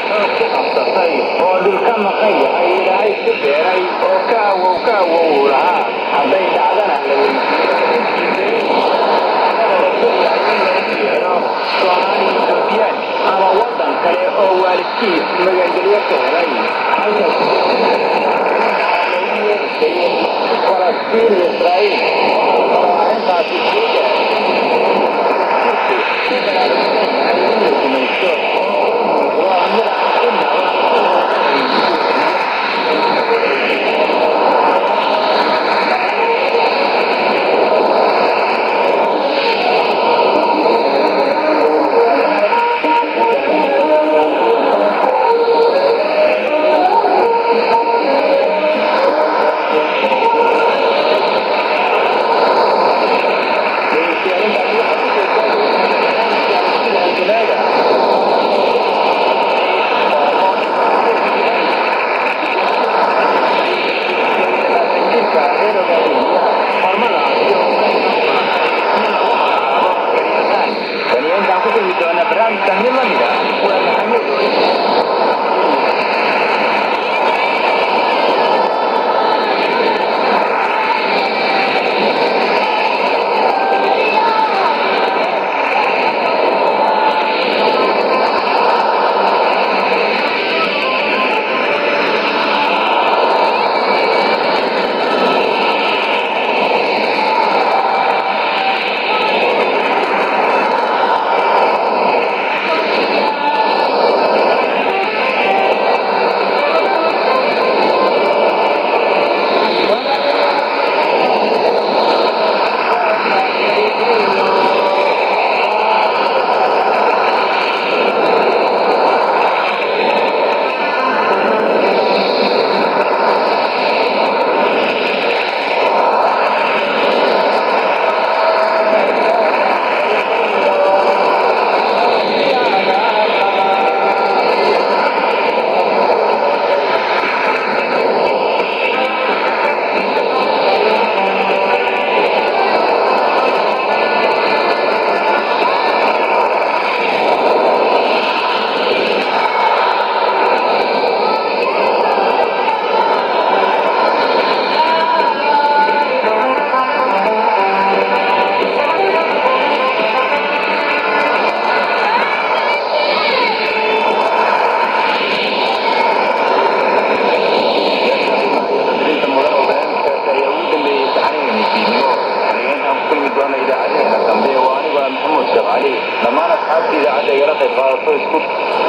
xoog ku qabsatay oo dhulka maqan yahay ilaahay ku beeray oo kaawow uu lahaa hadday dhacdana la weydiiyo soomaali ethoobiyan ama waddan kale oo waalidkiis magangelyo ka helay falastiin israa'iil arrintaasi dhammaan asxaabtii idaacadda igala qayb qaadato isku